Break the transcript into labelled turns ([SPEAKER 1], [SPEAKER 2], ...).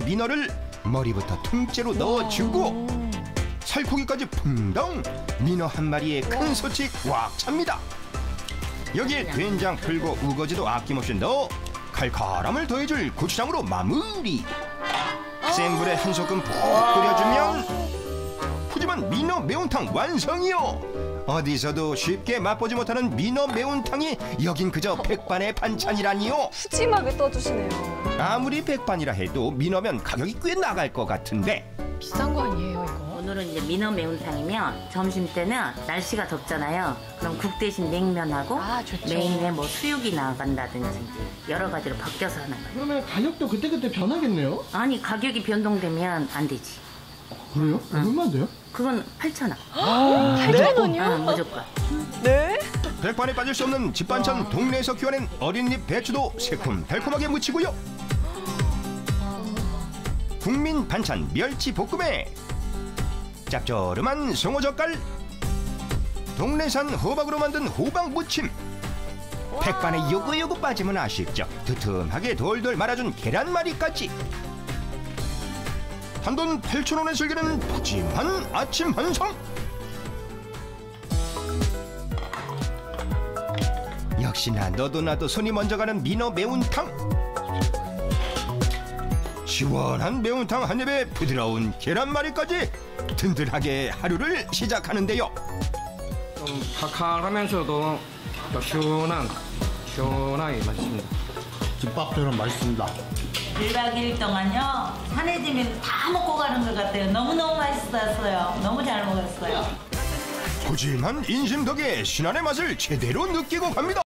[SPEAKER 1] 민어를 머리부터 통째로 넣어주고 살코기까지 풍덩. 민어 한 마리에 큰 소치 꽉 찹니다. 여기에 된장, 풀고 우거지도 아낌없이 넣어 칼칼함을 더해줄 고추장으로 마무리. 센 불에 한 소끔 푹 끓여주면 푸짐한 민어 매운탕 완성이요. 어디서도 쉽게 맛보지 못하는 민어 매운탕이 여긴 그저 백반의 반찬이라니요.
[SPEAKER 2] 푸짐하게 떠주시네요.
[SPEAKER 1] 아무리 백반이라 해도 민어면 가격이 꽤 나갈 것 같은데.
[SPEAKER 2] 비싼 거 아니에요, 이거?
[SPEAKER 3] 오늘은 이제 민어 매운탕이면 점심 때는 날씨가 덥잖아요. 그럼 국 대신 냉면하고
[SPEAKER 2] 좋죠.
[SPEAKER 3] 메인에 뭐 수육이 나간다든지 이제 여러 가지로 바뀌어서 하는 거예요.
[SPEAKER 4] 그러면 가격도 그때그때 변하겠네요?
[SPEAKER 3] 아니 가격이 변동되면 안 되지.
[SPEAKER 4] 그래요? 얼마나 돼요?
[SPEAKER 3] 그건 8,000원.
[SPEAKER 2] 8,000원이요?
[SPEAKER 3] 무조건.
[SPEAKER 2] 네?
[SPEAKER 1] 백반에 빠질 수 없는 집반찬 동네에서 키워낸 어린잎 배추도 새콤달콤하게 무치고요. 국민 반찬 멸치 볶음에 짭조름한 송어젓갈, 동네산 호박으로 만든 호박 무침, 백반에 요거요거 빠지면 아쉽죠. 두툼하게 돌돌 말아준 계란말이까지. 한돈 8,000원에 즐기는 푸짐한 아침 한상. 역시나 너도 나도 손이 먼저 가는 민어 매운탕. 시원한 매운탕 한 입에 부드러운 계란말이까지 든든하게 하루를 시작하는데요.
[SPEAKER 5] 좀 칼칼하면서도 또 시원하게 맛있습니다.
[SPEAKER 4] 집밥처럼 맛있습니다.
[SPEAKER 6] 1박 2일 동안요 산해지면 다 먹고 가는 것 같아요. 너무너무 맛있었어요. 너무 잘 먹었어요.
[SPEAKER 1] 푸짐한 인심 덕에 신안의 맛을 제대로 느끼고 갑니다.